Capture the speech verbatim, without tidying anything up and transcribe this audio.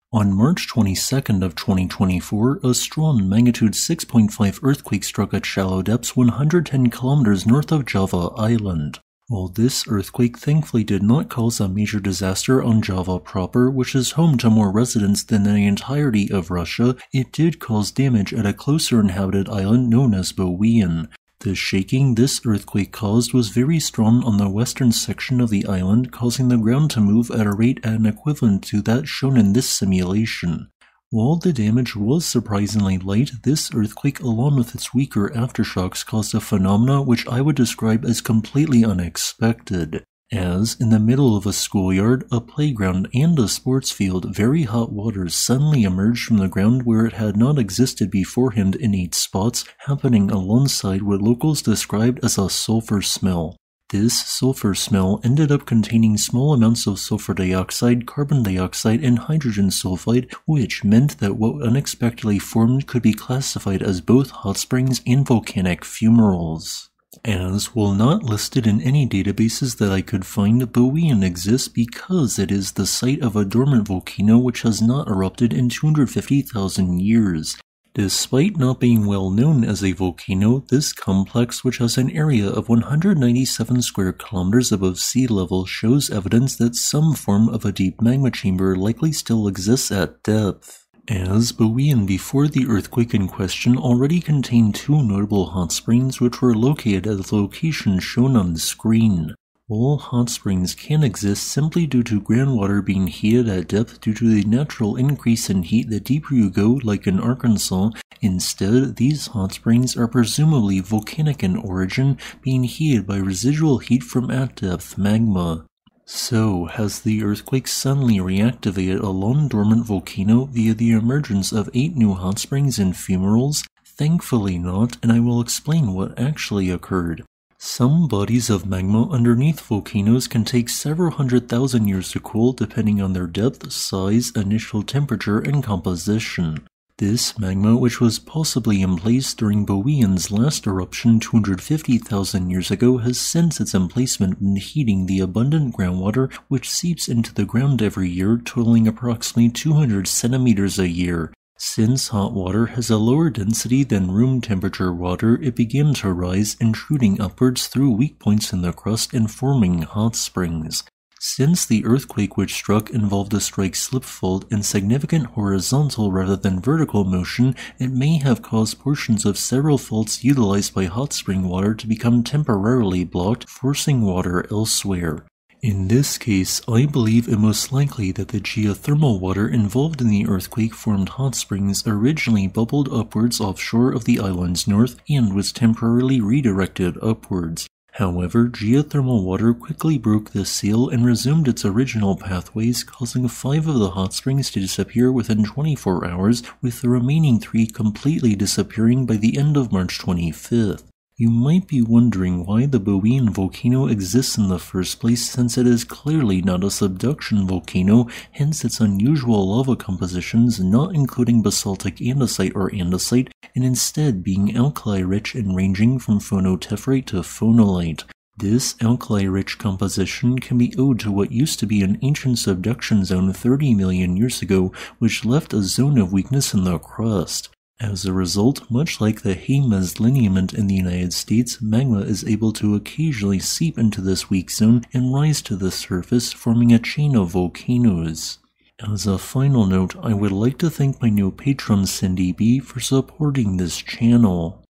On March twenty-second of twenty twenty-four, a strong magnitude six point five earthquake struck at shallow depths one hundred ten kilometers north of Java Island. While this earthquake thankfully did not cause a major disaster on Java proper, which is home to more residents than the entirety of Russia, it did cause damage at a closer inhabited island known as Bawean. The shaking this earthquake caused was very strong on the western section of the island, causing the ground to move at a rate an equivalent to that shown in this simulation. While the damage was surprisingly light, this earthquake along with its weaker aftershocks caused a phenomena which I would describe as completely unexpected. As, in the middle of a schoolyard, a playground, and a sports field, very hot water suddenly emerged from the ground where it had not existed beforehand in eight spots, happening alongside what locals described as a sulfur smell. This sulfur smell ended up containing small amounts of sulfur dioxide, carbon dioxide, and hydrogen sulfide, which meant that what unexpectedly formed could be classified as both hot springs and volcanic fumaroles. As, while not listed in any databases that I could find, Bawean exists because it is the site of a dormant volcano which has not erupted in two hundred fifty thousand years. Despite not being well known as a volcano, this complex, which has an area of one hundred ninety-seven square kilometers above sea level, shows evidence that some form of a deep magma chamber likely still exists at depth. As Bawean before the earthquake in question already contained two notable hot springs which were located at the location shown on the screen. All hot springs can exist simply due to groundwater being heated at depth due to the natural increase in heat the deeper you go, like in Arkansas. Instead, these hot springs are presumably volcanic in origin, being heated by residual heat from at-depth magma. So, has the earthquake suddenly reactivated a long-dormant volcano via the emergence of eight new hot springs and fumaroles? Thankfully not, and I will explain what actually occurred. Some bodies of magma underneath volcanoes can take several hundred thousand years to cool depending on their depth, size, initial temperature, and composition. This magma, which was possibly in place during Bawean's last eruption two hundred fifty thousand years ago, has since its emplacement been heating the abundant groundwater which seeps into the ground every year, totaling approximately two hundred centimeters a year. Since hot water has a lower density than room temperature water, it began to rise, intruding upwards through weak points in the crust and forming hot springs. Since the earthquake which struck involved a strike-slip fault and significant horizontal rather than vertical motion, it may have caused portions of several faults utilized by hot spring water to become temporarily blocked, forcing water elsewhere. In this case, I believe it most likely that the geothermal water involved in the earthquake-formed hot springs originally bubbled upwards offshore of the island's north and was temporarily redirected upwards. However, geothermal water quickly broke the seal and resumed its original pathways, causing five of the hot springs to disappear within twenty-four hours, with the remaining three completely disappearing by the end of March twenty-fifth. You might be wondering why the Bawean volcano exists in the first place, since it is clearly not a subduction volcano, hence its unusual lava compositions not including basaltic andesite or andesite, and instead being alkali-rich and ranging from phonotephyrite to phonolite. This alkali-rich composition can be owed to what used to be an ancient subduction zone thirty million years ago, which left a zone of weakness in the crust. As a result, much like the Jemez lineament in the United States, magma is able to occasionally seep into this weak zone and rise to the surface, forming a chain of volcanoes. As a final note, I would like to thank my new patron Cindy B for supporting this channel.